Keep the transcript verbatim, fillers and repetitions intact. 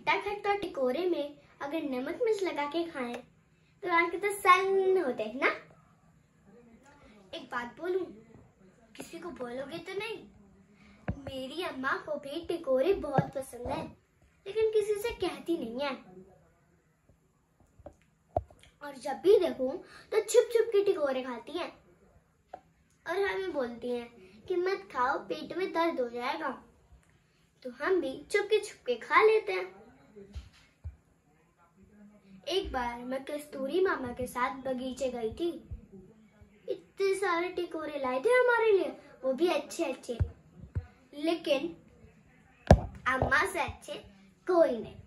खट्टा खट्टा टिकोरे में अगर नमक मिर्च लगा के खाएं तो आम के तो सन होते हैं ना। एक बात बोलूं, किसी को बोलोगे तो नहीं, मेरी अम्मा को भी टिकोरे बहुत पसंद है, लेकिन किसी से कहती नहीं है। और जब भी देखूं तो छुप छुप के टिकोरे खाती हैं और हमें बोलती हैं कि मत खाओ, पेट में दर्द हो जाएगा। तो हम भी चुपके छुपके खा लेते हैं। एक बार मैं कस्तूरी मामा के साथ बगीचे गई थी। इतने सारे टिकोरे लाए थे हमारे लिए, वो भी अच्छे अच्छे, लेकिन अम्मा से अच्छे कोई नहीं।